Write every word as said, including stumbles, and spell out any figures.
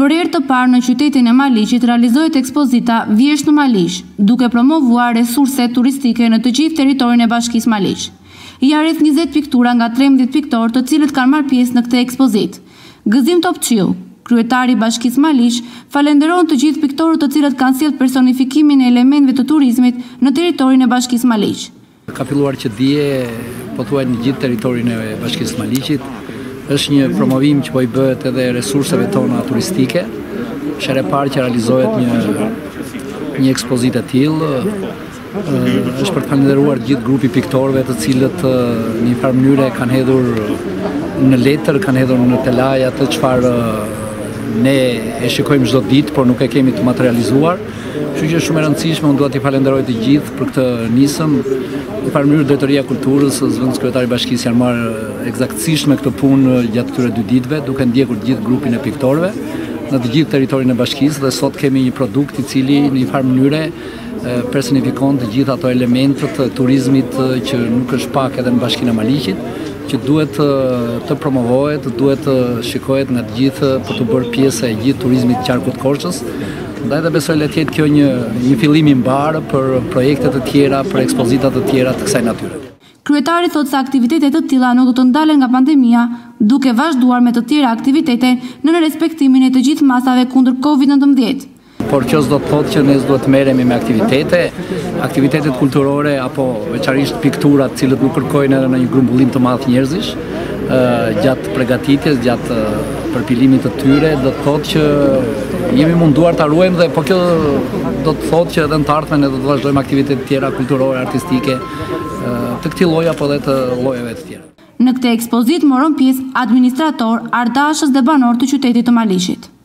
Për herë të parë në qytetin e Maliqit realizohet ekspozita Vjeshtë në Maliq, duke promovuar resurse turistike në të gjithë territorin e Bashkisë Maliq. Ja rreth njëzet piktura nga trembëdhjetë piktorë të cilët kanë marrë pjesë në këtë ekspozitë. Gëzim Topqiu, kryetari i Bashkisë Maliq, falenderon të gjithë piktorët të cilët kanë sjellë personifikimin e elementeve të turizmit në territorin e Bashkisë Maliq. Ka filluar që dje, pothuaj në gjithë territorin e Bashkisë Maliqit, është një promovim që po i bëhet edhe resurseve tona turistike. Është e parë që realizohet një një ekspozitë e tillë. Është për të falenderuar gjithë grupi piktorëve të cilët në një farë mënyre kanë hedhur në letër, kanë hedhur në telaj atë çfarë ne e shikojmë çdo ditë, por nuk e kemi të materializuar. Kështu që është shumë e rëndësishme, unë dua t'i falenderoj të gjithë për këtë nisëm. Në farë mënyrë Drejtoria e Kulturës, zëvendës kryetari i Bashkisë janë marrë eksaktësisht me këtë punë gjatë këtyre dy ditëve, duke ndjekur gjithë grupin e piktorëve në të gjithë territorin e Bashkisë, dhe sot kemi një produkt i cili në një farë mënyre personifikon të gjithë ato elementët të turizmit që nuk është pak edhe në Bashkinë e Maliqit, që duhet të promovohet, duhet të shikohet nga të gjithë për të bërë pjesë e gjithë turizmit qarkut Korçës. Ndaj dhe besoj le të jetë kjo një, një fillim i mbarë për projekte të tjera, për ekspozita të tjera të kësaj natyre. Kryetari thot se aktivitetet të tilla nuk do të ndalen nga pandemia, duke vazhduar me të tjera aktivitete në respektimin e të gjithë masave kundër kovid nëntëmbëdhjetë. Por që s'do të thotë që ne duhet të merremi me aktivitete, aktivitetet kulturore apo veçarisht pikturat, cilët nuk kërkojnë edhe në një grumbullim të madh njerëzish, gjatë përgatitjes, gjatë përpilimit të tyre, do të thotë që jemi munduar ta ruajmë, dhe po kjo do të thotë që edhe në të ardhmen ne do të vazhdojmë aktivitete tjera kulturore, artistike, të këtij lloji apo edhe të llojeve të tjera. Në këtë ekspozitë morën pjesë administrator, ardashës dhe banor të qytetit të Maliqit.